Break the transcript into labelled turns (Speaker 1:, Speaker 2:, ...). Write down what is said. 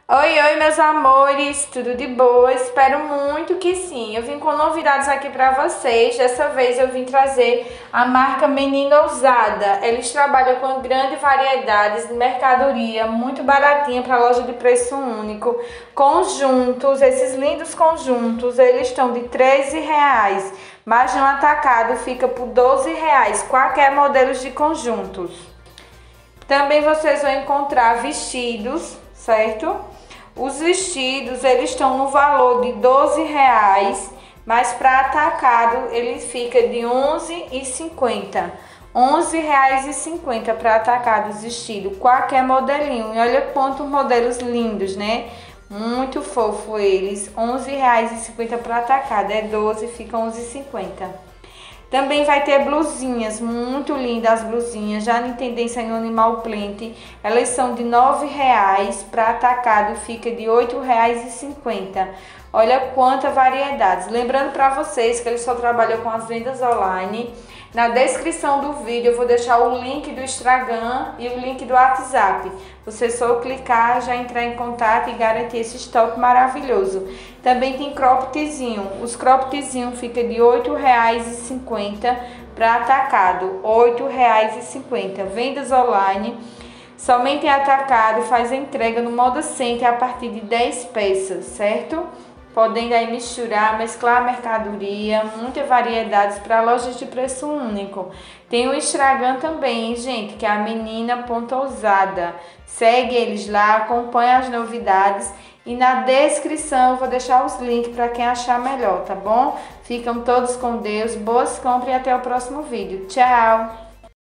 Speaker 1: Oi, oi, meus amores, tudo de boa? Espero muito que sim. Eu vim com novidades aqui para vocês. Dessa vez eu vim trazer a marca Menina Ousada. Eles trabalham com grande variedade de mercadoria, muito baratinha para loja de preço único. Conjuntos, esses lindos conjuntos, eles estão de R$ 13, mas no atacado fica por R$ 12, qualquer modelo de conjuntos. Também vocês vão encontrar vestidos, certo? Os vestidos, eles estão no valor de R$ 12, mas para atacado ele fica de R$ 11,50. R$ 11,50 para atacado os vestidos, qualquer modelinho. E olha quantos modelos lindos, né? Muito fofo eles. R$ 11,50 para atacado, é 12, fica R$ 11,50. Também vai ter blusinhas, muito lindas as blusinhas, já em tendência em animal print. Elas são de R$ 9,00, para atacado fica de R$ 8,50. Olha quanta variedades. Lembrando para vocês que eles só trabalham com as vendas online. Na descrição do vídeo eu vou deixar o link do Instagram e o link do WhatsApp. Você só clicar, já entrar em contato e garantir esse estoque maravilhoso. Também tem croppedzinho. Os croppedzinhos ficam de R$ 8,50 para atacado. R$ 8,50. Vendas online. Somente em atacado, faz a entrega no Moda Center a partir de 10 peças, certo? Podendo aí misturar, mesclar a mercadoria, muitas variedades para lojas de preço único. Tem o Instagram também, gente, que é a menina.ousada. Segue eles lá, acompanha as novidades e na descrição eu vou deixar os links para quem achar melhor, tá bom? Ficam todos com Deus, boas compras e até o próximo vídeo. Tchau!